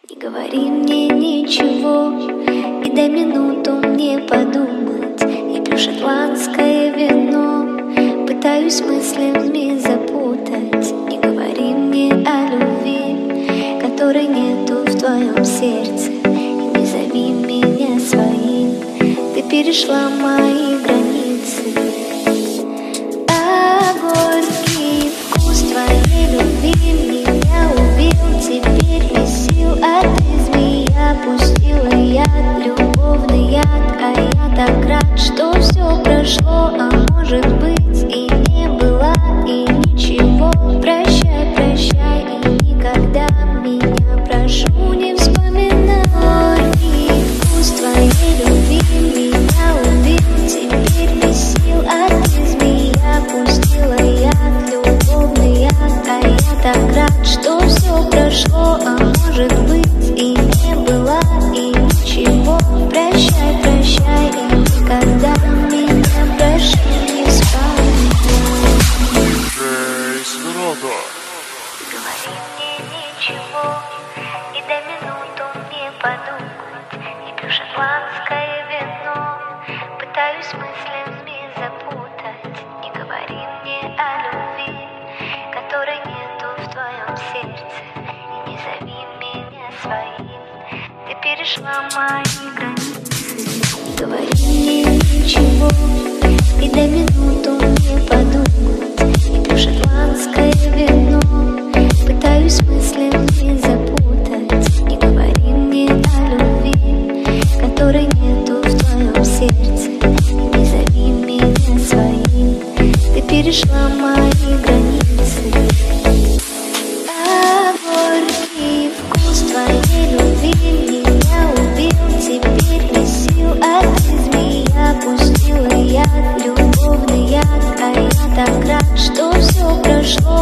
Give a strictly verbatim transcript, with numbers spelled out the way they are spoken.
Не говори мне ничего, и дай минуту мне подумать. Я пью шотландское вино, пытаюсь мыслями запутать. Не говори мне о любви, которой нету в твоем сердце, и не зови меня своим, ты перешла мои границы. А горький вкус твоей любви меня убил, теперь без сил, а ты змея, пустила яд, любовный яд. А я так рад, что все прошло, а может быть и не было, и ничего. Прощай, прощай, и никогда меня, прошу, не вспоминай. Горький вкус твоей любви меня убил, теперь без сил, а ты змея, пустила яд, любовный яд. А я так рад, что все прошло, а может быть и не было, и ничего. Прощай, прощай, и никогда меня, прошу, не вспоминай. Говори мне ничего, и дай минуту мне подумать. Я пью шотландское вино, пытаюсь мыслями запутать. Не говори мне о любви, которой нету в твоем сердце, и не зови меня своим, ты перешла мои границы. Не говори мне ничего, и дай минуту мне подумать. Я пью шотландское вино, пытаюсь мыслями запутать. Не говори мне о любви, которой нету в твоем сердце, и не зови меня своим, ты перешла мои границы. А горький вкус твоей любви меня убил, теперь без сил, а ты змея, пустила яд, любовный яд. А я так рад, что все прошло,